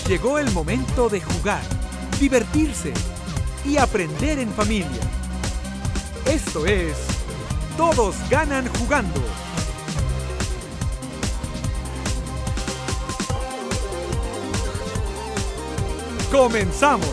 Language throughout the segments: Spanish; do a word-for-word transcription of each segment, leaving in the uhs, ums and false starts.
Llegó el momento de jugar, divertirse y aprender en familia. Esto es Todos Ganan Jugando. ¡Comenzamos!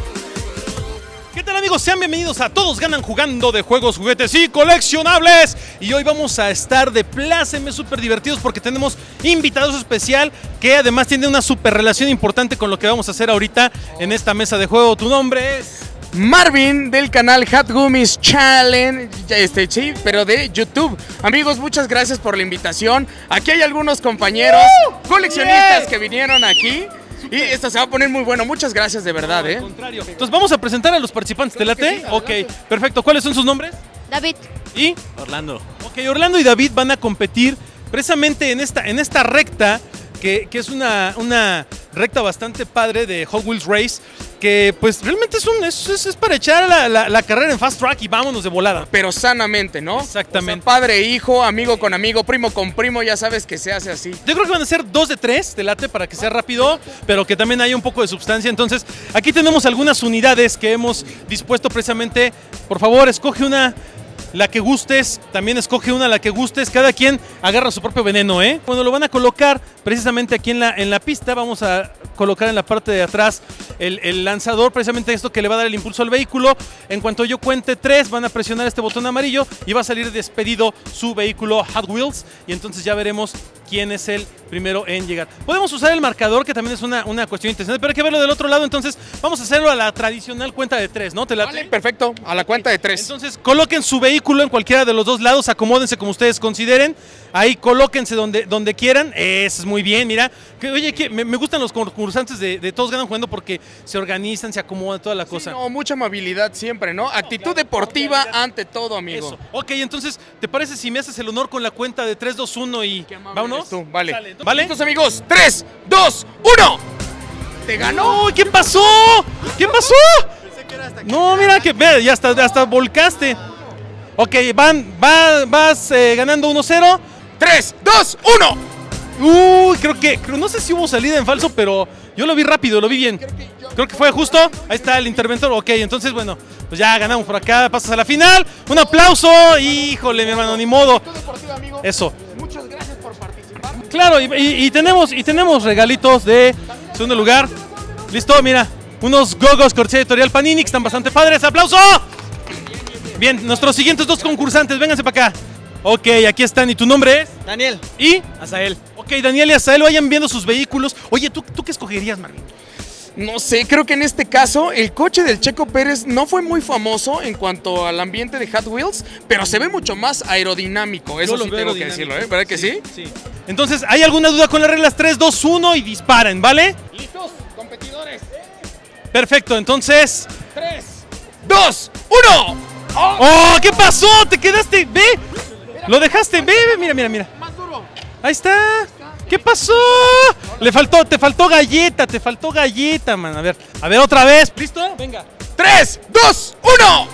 ¿Qué tal, amigos? Sean bienvenidos a Todos Ganan Jugando, de juegos, juguetes y coleccionables. Y hoy vamos a estar de pláceme súper divertidos porque tenemos invitados especial que además tiene una súper relación importante con lo que vamos a hacer ahorita en esta mesa de juego. Tu nombre es... Marvin, del canal Hot Gummies Challenge, este, sí, pero de YouTube. Amigos, muchas gracias por la invitación. Aquí hay algunos compañeros coleccionistas yeah. que vinieron aquí. Y esto se va a poner muy bueno. Muchas gracias, de verdad, no, ¿eh? Al contrario. Entonces vamos a presentar a los participantes. ¿Te late? Sí, ok, perfecto. ¿Cuáles son sus nombres? David. ¿Y? Orlando. Ok, Orlando y David van a competir precisamente en esta, en esta recta, que, que es una, una recta bastante padre de Hot Wheels Race, que pues realmente es, un, es, es, es para echar la, la, la carrera en Fast Track y vámonos de volada. Pero sanamente, ¿no? Exactamente. O sea, padre, hijo, amigo con amigo, primo con primo, ya sabes que se hace así. Yo creo que van a ser dos de tres, te late, para que sea rápido, pero que también haya un poco de sustancia. Entonces, aquí tenemos algunas unidades que hemos dispuesto precisamente. Por favor, escoge una, la que gustes, también escoge una, la que gustes. Cada quien agarra su propio veneno, ¿eh? Bueno, lo van a colocar precisamente aquí en la, en la pista. Vamos a colocar en la parte de atrás el, el lanzador, precisamente esto que le va a dar el impulso al vehículo. En cuanto yo cuente tres, van a presionar este botón amarillo y va a salir despedido su vehículo Hot Wheels, y entonces ya veremos quién es el primero en llegar. Podemos usar el marcador, que también es una, una cuestión interesante, pero hay que verlo del otro lado. Entonces vamos a hacerlo a la tradicional cuenta de tres, ¿no? ¿Te late? Vale, perfecto, a la cuenta de tres. Entonces coloquen su vehículo en cualquiera de los dos lados, acomódense como ustedes consideren. Ahí colóquense donde, donde quieran. Eso es muy bien, mira. Que, oye, que me, me gustan los concursantes de, de Todos Ganan Jugando porque se organizan, se acomodan, toda la cosa. Sí, no, mucha amabilidad siempre, ¿no? Actitud no, claro, deportiva no, ante todo, amigo. Eso. Ok, entonces, ¿te parece si me haces el honor con la cuenta de tres, dos, uno y vámonos? Tú, vale. Sale, entonces, ¿Vale? Entonces, amigos, tres, dos, uno. ¿Te ganó? No, ¿qué pasó? ¿Qué pasó? No, mira que ve, ya hasta, hasta volcaste. Ok, van, va, vas eh, ganando uno cero. tres, dos, uno. Uy, creo que, creo, no sé si hubo salida en falso, pero yo lo vi rápido, lo vi bien. Creo que fue justo. Ahí está el interventor. Ok, entonces, bueno, pues ya ganamos por acá, pasas a la final. Un aplauso. Híjole, mi hermano, ni modo. Eso. Muchas gracias por participar. Claro, y, y, y, tenemos, y tenemos regalitos de segundo lugar. Listo, mira, unos gogos cortesía editorial Panini que están bastante padres. ¡Aplauso! Bien, nuestros siguientes dos concursantes, vénganse para acá. Ok, aquí están. ¿Y tu nombre es? Daniel. ¿Y? Azael. Ok, Daniel y Azael vayan viendo sus vehículos. Oye, ¿tú, ¿tú qué escogerías, Marvin? No sé, creo que en este caso el coche del Checo Pérez no fue muy famoso en cuanto al ambiente de Hot Wheels, pero se ve mucho más aerodinámico. Eso sí tengo que decirlo, ¿eh? ¿Verdad que sí? Sí. Entonces, ¿hay alguna duda con las reglas? tres, dos, uno y disparen, ¿vale? ¿Listos, competidores? Perfecto, entonces... tres, dos, uno. ¡Oh! ¡Oh! ¿Qué pasó? ¿Te quedaste? ¡Ve! Lo dejaste, ve, ve, mira, mira, mira. Más duro. Ahí está. ¿Qué pasó? Le faltó, te faltó galleta, te faltó galleta, man. A ver, a ver otra vez. ¿Listo? Venga. tres, dos, uno.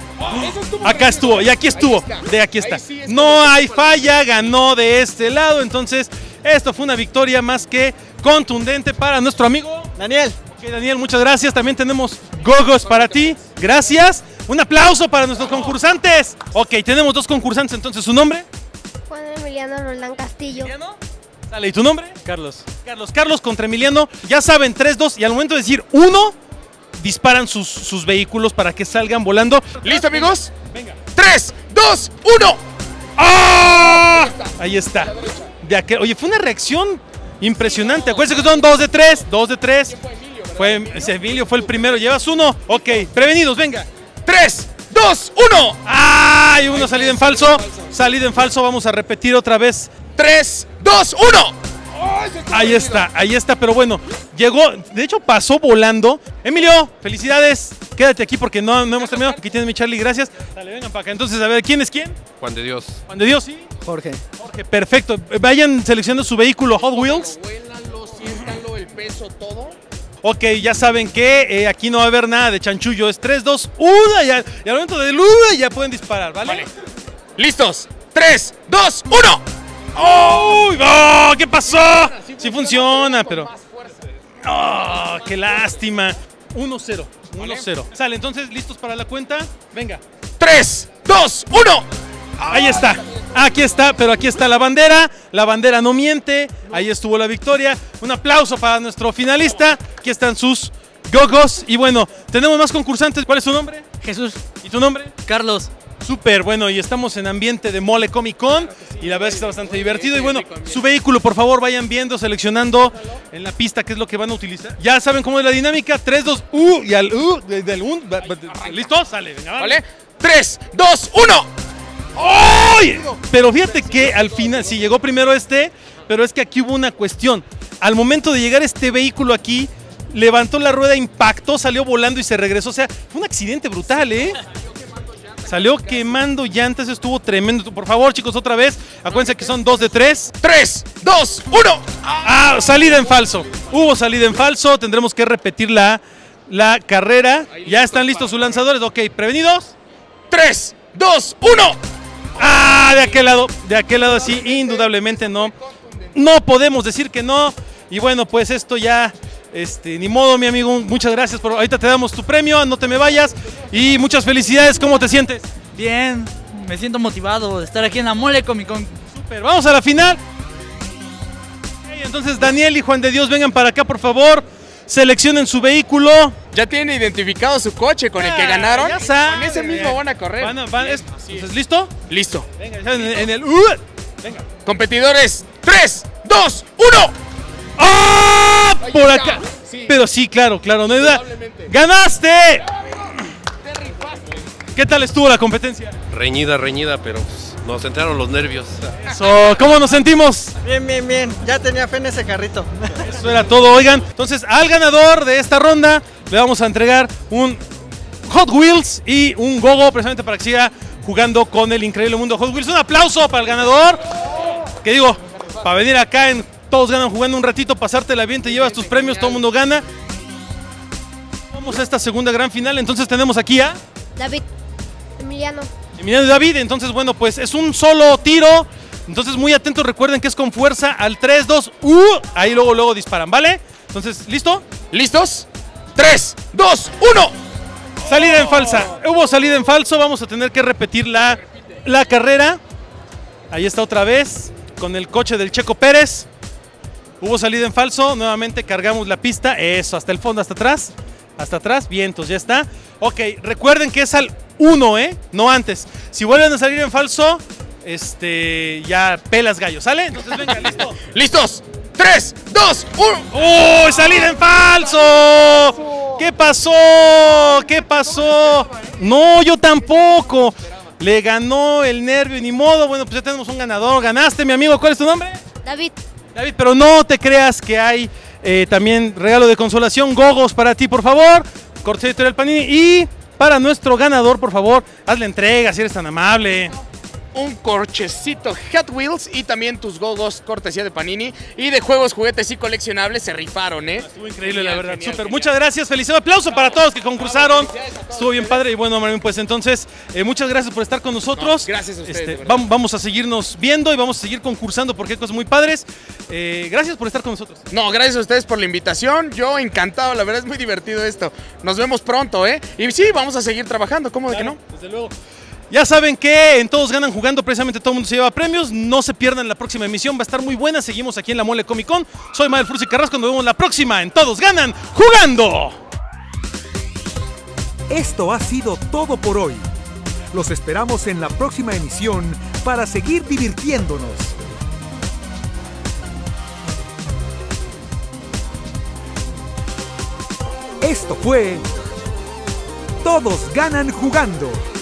Acá estuvo, y aquí estuvo. De aquí está. No hay falla, ganó de este lado. Entonces, esto fue una victoria más que contundente para nuestro amigo Daniel. Ok, Daniel, muchas gracias. También tenemos gogos para ti. Gracias. Un aplauso para nuestros concursantes. Ok, tenemos dos concursantes, entonces, ¿su nombre? Juan Emiliano Roldán Castillo. ¿Emiliano? Sale, ¿y tu nombre? Carlos. Carlos. Carlos contra Emiliano. Ya saben, tres, dos, y al momento de decir uno, disparan sus, sus vehículos para que salgan volando. ¿Listo, amigos? Venga. tres, dos, uno. ¡Ah! Ahí está. De aquel, oye, fue una reacción impresionante. Acuérdense que son dos de tres, dos de tres. Fue Emilio, fue el primero. Llevas uno. Ok, prevenidos, venga. tres, dos, uno. ¡Ay! Uno salida en falso. Salida en falso. Vamos a repetir otra vez. tres, dos, uno. Ahí está, ahí está. Pero bueno, llegó. De hecho, pasó volando. Emilio, felicidades. Quédate aquí porque no, no hemos terminado. Aquí tienes mi Charlie, gracias. Dale, vengan para acá. Entonces, a ver, ¿quién es quién? Juan de Dios. Juan de Dios, sí. Jorge. Jorge, perfecto. Vayan seleccionando su vehículo Hot Wheels. Huélanlo, siéntanlo, el peso, todo. Ok, ya saben que eh, aquí no va a haber nada de chanchullo. Es tres, dos, uno. Ya, y al momento del uno ya pueden disparar, ¿vale? Vale. ¿Listos? tres, dos, uno. ¡Oh! ¡Oh! ¿Qué pasó? Sí funciona, pero... ¡Oh, qué lástima! uno cero. uno cero. Sale, entonces, ¿listos para la cuenta? Venga. tres, dos, uno. Ahí está. Aquí está, pero aquí está la bandera. La bandera no miente. Ahí estuvo la victoria. Un aplauso para nuestro finalista. Aquí están sus gogos. Y bueno, tenemos más concursantes. ¿Cuál es tu nombre? Jesús. ¿Y tu nombre? Carlos. Súper, bueno, y estamos en ambiente de Mole Comic Con y la verdad es que está bastante divertido. Y bueno, su vehículo, por favor, vayan viendo, seleccionando en la pista qué es lo que van a utilizar. Ya saben cómo es la dinámica. tres, dos, U y al U del un. ¿Listo? Sale, venga, vale. ¿Vale? tres, dos, uno. ¡Ay! Pero fíjate que al final, sí, llegó primero este, pero es que aquí hubo una cuestión. Al momento de llegar este vehículo aquí, levantó la rueda, impactó, salió volando y se regresó. O sea, fue un accidente brutal, ¿eh? Salió quemando llantas, estuvo tremendo. Por favor, chicos, otra vez. Acuérdense que son dos de tres. tres, dos, uno. Ah, salida en falso. Hubo salida en falso. Tendremos que repetir la, la carrera. ¿Ya están listos sus lanzadores? Ok, ¿prevenidos? tres, dos, uno. Ah, de aquel lado. De aquel lado sí, indudablemente no. No podemos decir que no. Y bueno, pues esto ya... Este, ni modo, mi amigo, muchas gracias. Por, ahorita te damos tu premio, no te me vayas. Y muchas felicidades, ¿cómo te sientes? Bien, me siento motivado de estar aquí en la Mole Comic Con. Super, vamos a la final. Okay, entonces, Daniel y Juan de Dios, vengan para acá, por favor. Seleccionen su vehículo. Ya tiene identificado su coche con el que Ah, ganaron. ya sabe. Con ese mismo van a correr. Van a- van- es- entonces, ¿listo? Listo. Venga, ya en, en el... Uh, venga. Competidores, tres, dos, uno. ¡Ah! Por está. acá. Sí. Pero sí, claro, claro, no hay duda. Indudablemente. ¡Ganaste! ¿Qué tal estuvo la competencia? Reñida, reñida, pero pues, nos entraron los nervios. Eso, ¿cómo nos sentimos? Bien, bien, bien. Ya tenía fe en ese carrito. Eso era todo, oigan. Entonces, al ganador de esta ronda le vamos a entregar un Hot Wheels y un gogo precisamente para que siga jugando con el increíble mundo Hot Wheels. Un aplauso para el ganador. Que digo, para venir acá en Todos Ganan jugando un ratito, pasártela bien, te llevas tus premios, todo el mundo gana. Vamos a esta segunda gran final. Entonces tenemos aquí a David, Emiliano. Emiliano y David. Entonces, bueno, pues es un solo tiro. Entonces, muy atentos, recuerden que es con fuerza al tres, dos, uh, ahí luego, luego disparan, ¿vale? Entonces, ¿listo? ¿Listos? tres, dos, uno. Salida en falsa. Hubo salida en falso. Vamos a tener que repetir la, la carrera. Ahí está otra vez con el coche del Checo Pérez. Hubo salida en falso. Nuevamente cargamos la pista. Eso, hasta el fondo, hasta atrás. Hasta atrás. Vientos, ya está. Ok, recuerden que es al uno, ¿eh? No antes. Si vuelven a salir en falso, este, ya pelas gallo, ¿sale? Entonces, venga, listo. ¿Listos? tres, dos, uno. ¡Oh, salida en falso! ¿Qué pasó? ¿Qué pasó? No, yo tampoco. Le ganó el nervio y ni modo. Bueno, pues ya tenemos un ganador. Ganaste, mi amigo. ¿Cuál es tu nombre? David, David, pero no te creas que hay eh, también regalo de consolación. Gogos para ti, por favor. Cortesía Editorial Panini. Y para nuestro ganador, por favor, hazle entrega si eres tan amable. Un corchecito Hot Wheels y también tus gogos cortesía de Panini y de juegos, juguetes y coleccionables se rifaron, ¿eh? Estuvo increíble, Genial, la verdad. genial, Súper. genial. Muchas gracias. Felicidades. Aplauso para todos que concursaron. Estuvo bien padre. Y bueno, Marín, pues entonces, eh, muchas gracias por estar con nosotros. No, gracias a ustedes, Este, de verdad. vamos, vamos a seguirnos viendo y vamos a seguir concursando porque hay cosas muy padres. Eh, gracias por estar con nosotros. No, gracias a ustedes por la invitación. Yo encantado, la verdad es muy divertido esto. Nos vemos pronto, ¿eh? Y sí, vamos a seguir trabajando, ¿cómo de que no? Desde luego. Ya saben que en Todos Ganan jugando, precisamente todo el mundo se lleva premios. No se pierdan la próxima emisión, va a estar muy buena. Seguimos aquí en la Mole Comic Con. Soy Mael Fursi Carrasco, nos vemos la próxima en Todos Ganan jugando. Esto ha sido todo por hoy. Los esperamos en la próxima emisión para seguir divirtiéndonos. Esto fue Todos Ganan Jugando.